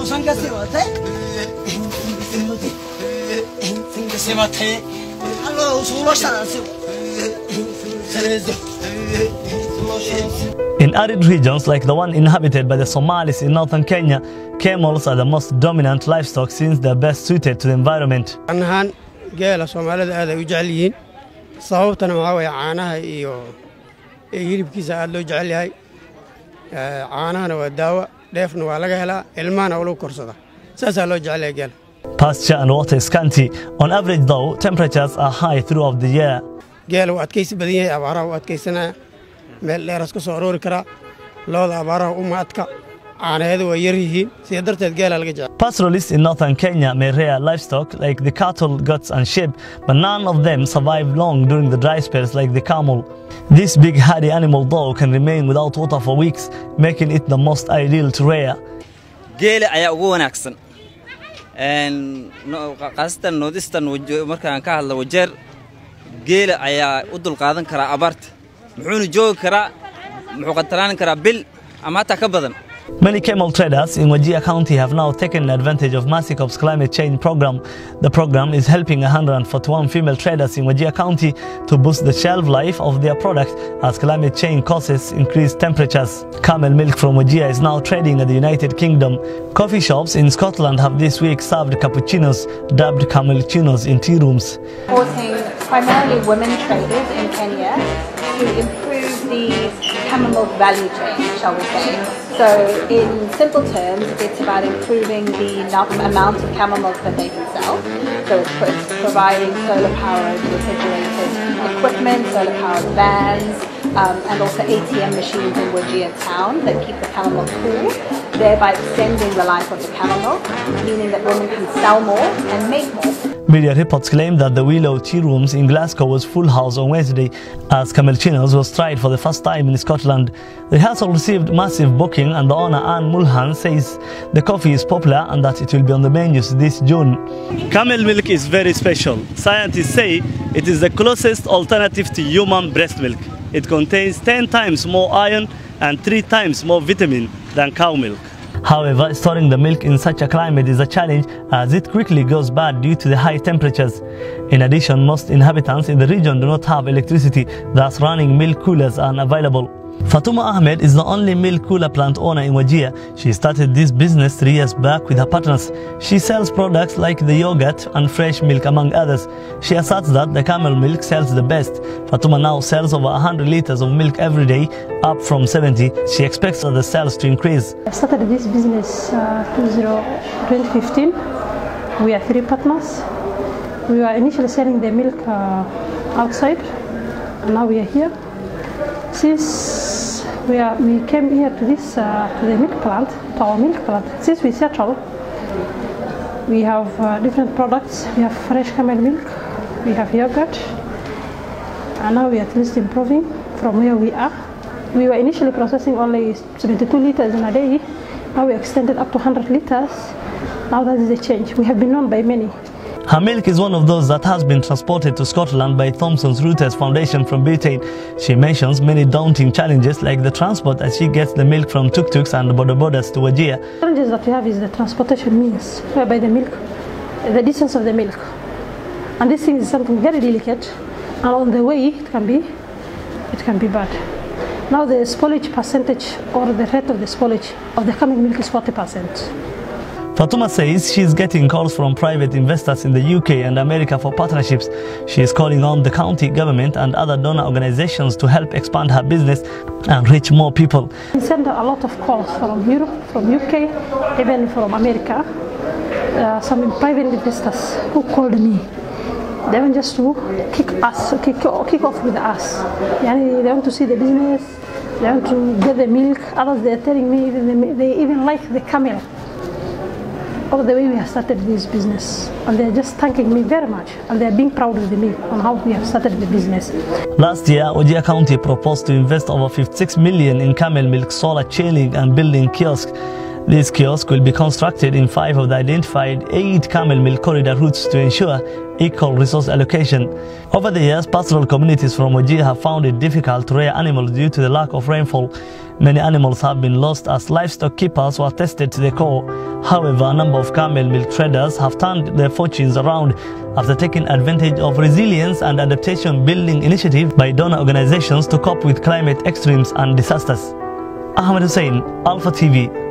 In arid regions like the one inhabited by the Somalis in northern Kenya, camels are the most dominant livestock since they are best suited to the environment. geela Soomaalida aad ay u jecel yihiin sababtana waxa way caanaha iyo hilibkiisa aad loo jecel yahay caanahana waa daawo dheefna waa laga helaa ilmaana lagu korsada saas loo jecel yahay geela. Pasture and water is scanty. On average though, temperatures are high throughout the year. geela waa adkaysi badan yahay abaaraha waa adkaysanaa meel dheer iska soo aroori kara looda abaaraha u maadka Pastoralists in northern Kenya may rear livestock like the cattle, goats and sheep, but none of them survive long during the dry spells like the camel. This big hardy animal though can remain without water for weeks, making it the most ideal to rear. Geela ayaa ugu wanaagsan qaasatan noodistan markaan ka hadlo Wajir geela ayaa u dul qaadan kara abaarta muxuu joogi kara muxuu qataraan kara bil ama ta ka badan. Many camel traders in Wajir County have now taken advantage of Masicop's climate change program. The program is helping 141 female traders in Wajir County to boost the shelf life of their product as climate change causes increased temperatures. Camel Milk from Wajir is now trading at the United Kingdom. Coffee shops in Scotland have this week served cappuccinos, dubbed camelcinos, in tea rooms. Supporting primarily women traders in Kenya to improve the camel milk value chain, shall we say. So in simple terms, it's about improving the amount of camel milk that they can sell. So it's providing solar-powered refrigerated equipment, solar-powered vans, and also ATM machines in Wajir town that keep the camel milk cool, thereby extending the life of the camel milk, meaning that women can sell more and make more. Media reports claim that the Willow Tea Rooms in Glasgow was full house on Wednesday as camelcinos was tried for the first time in Scotland. The rehearsal received massive booking and the owner Anne Mulhan says the coffee is popular and that it will be on the menus this June. Camel milk is very special. Scientists say it is the closest alternative to human breast milk. It contains 10 times more iron and 3 times more vitamin than cow milk. However, storing the milk in such a climate is a challenge as it quickly goes bad due to the high temperatures. In addition, most inhabitants in the region do not have electricity, thus running milk coolers are unavailable. Fatuma Ahmed is the only milk cooler plant owner in Wajir. She started this business 3 years back with her partners. She sells products like the yogurt and fresh milk among others. She asserts that the camel milk sells the best. Fatuma now sells over 100 liters of milk every day, up from 70. She expects the sales to increase. I started this business 2015. We are 3 partners. We were initially selling the milk outside, and now we are here. Since we came here to this to the milk plant, to our milk plant, since we settled, we have different products. We have fresh camel milk, we have yogurt, and now we are at least improving from where we are. We were initially processing only 72 liters in a day. Now we extended up to 100 liters. Now that is a change. We have been known by many. Her milk is one of those that has been transported to Scotland by Thomson's Reuters Foundation from Britain. She mentions many daunting challenges like the transport as she gets the milk from tuk-tuks and boda-bodas to Wajir. The challenges that we have is the transportation means, whereby the milk, the distance of the milk. And this thing is something very delicate, and on the way it can be bad. Now the spoilage percentage or the rate of the spoilage of the camel milk is 40%. Fatuma says she is getting calls from private investors in the UK and America for partnerships. She is calling on the county government and other donor organizations to help expand her business and reach more people. We send a lot of calls from Europe, from UK, even from America. Some private investors who called me. They want just to kick off with us. They want to see the business, they want to get the milk. Others they are telling me they even like the camel. All the way we have started this business, and they're just thanking me very much, and they're being proud of me on how we have started the business. Last year, Wajir County proposed to invest over 56 million in camel milk solar chilling and building kiosks. This kiosk will be constructed in 5 of the identified 8 camel milk corridor routes to ensure equal resource allocation. Over the years, pastoral communities from Wajir have found it difficult to rear animals due to the lack of rainfall. Many animals have been lost as livestock keepers were tested to the core. However, a number of camel milk traders have turned their fortunes around after taking advantage of resilience and adaptation building initiatives by donor organizations to cope with climate extremes and disasters. Ahmed Hussein, Alpha TV.